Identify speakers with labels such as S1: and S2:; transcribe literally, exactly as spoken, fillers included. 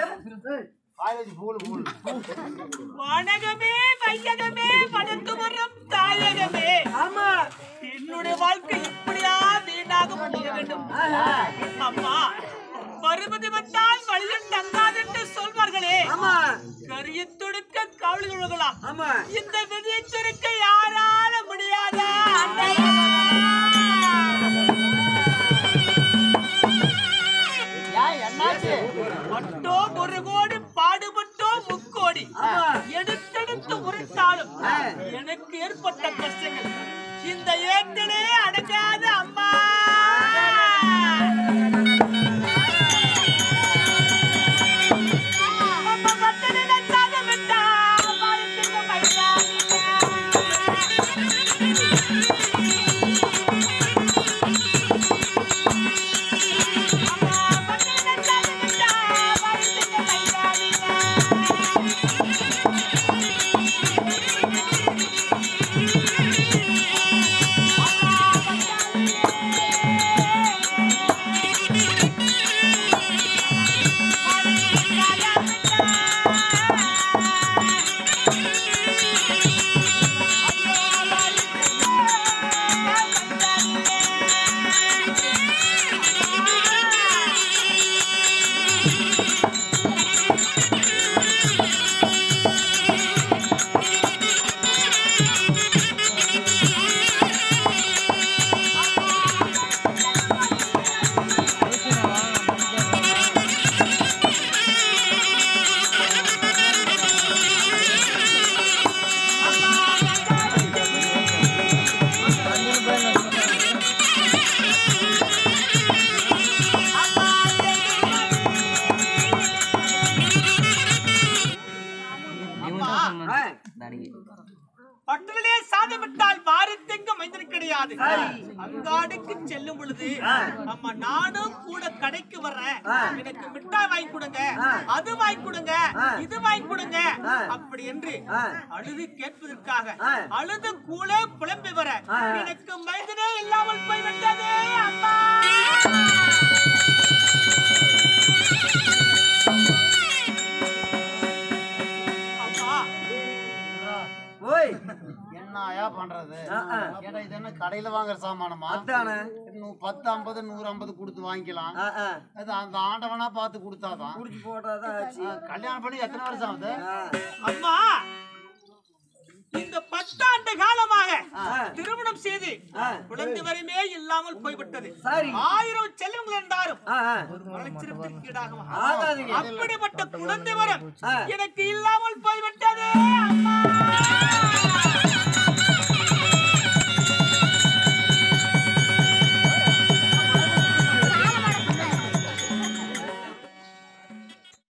S1: வணக்கமே வையகமே வளர்ந்து வரும் தாயகமே. ஆமா, என்னுடைய வாழ்க்கை இப்படியா வீணாக போக வேண்டும்? அம்மா, வருவது வந்தால் வழியில் தங்காது என்று சொல்வார்களே. கரிய துடுக்க காவலில் விழுகலாம். இந்த விதியை சுருக்க யாரால முடியாதா? பட்டோம் ஒரு கோடி பாடுபட்டோம் முக்கோடி எடுத்தெடுத்து உரைத்தாலும் எனக்கு ஏற்பட்ட கஷ்டங்கள் இந்த ஏட்டிலே அடங்காத அம்மா. பட்டலே சாதமிட்டால் வாரத்தெங்கு மைந்தன் கிடையாது. அங்காடுக்கு செல்லும் பொழுது அம்மா நானும் கூட கடைக்கு வர்றேன், எனக்கு மிட்டாய் வாங்கி கொடுங்க, அது வாங்கி கொடுங்க, இது வாங்கி கொடுங்க அப்படி என்று அழுது கேட்பதற்காக அழுது கூட புலம்பி வர எனக்கு மைந்தனே இல்லாமல் போய்விட்டதே அம்மா.
S2: என்னயா பண்றது? ஏன்னா இது என்ன கடையில வாங்குற சாமானமா? பத்து ஐம்பது நூறு ஐம்பது கொடுத்து வாங்கிக்கலாம். அது அந்த ஆண்டவனா பார்த்து கொடுத்தாதான் குடிச்சு போட்டாதான். கல்யாணம் பண்ணி எத்தனை வருஷம் ஆகுது
S1: அம்மா? இந்த பத்தாண்டு காலமாக திருமணம் செய்து குழந்தை வரையுமே இல்லாமல் போய்விட்டது. ஆயிரம் செல்வங்கள் இருந்தாலும் அப்படிப்பட்ட குழந்தை வரம் எனக்கு இல்லாமல் போய்விட்டது அம்மா.